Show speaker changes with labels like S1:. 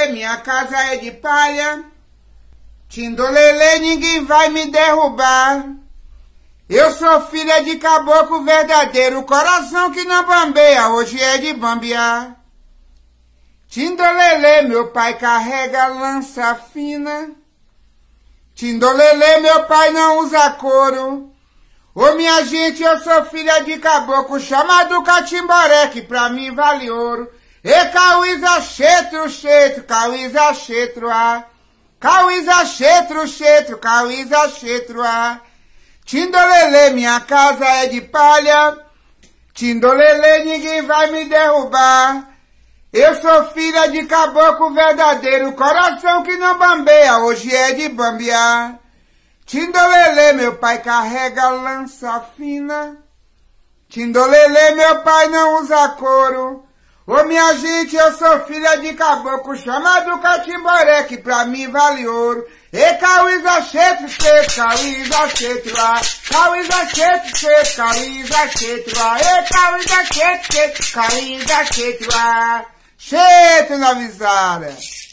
S1: Tindolelê, minha casa é de palha. Tindolelê, ninguém vai me derrubar. Eu sou filha de caboclo verdadeiro, coração que não bambeia, hoje é de bambear. Tindolelê, meu pai carrega lança fina. Tindolelê, meu pai não usa couro. Ô minha gente, eu sou filha de caboclo, chamado Catimboré, que pra mim vale ouro. E cauíza chetro, chetro, cauíza chetro, cauíza chetro, chetro, cauíza chetro, Tindolelê, minha casa é de palha. Tindolelê, ninguém vai me derrubar. Eu sou filha de caboclo verdadeiro, coração que não bambeia, hoje é de bambear. Tindolelê, meu pai carrega lança fina. Tindolelê, meu pai não usa couro. Ô minha gente, eu sou filha de caboclo, chamado Catimboré, que pra mim vale ouro. E cauíza chetro, chetro, cauíza chetro, cauíza chetro, chetro, cauíza chetro, e cauíza chetro, chetro, cauíza chetro, chetro na visada.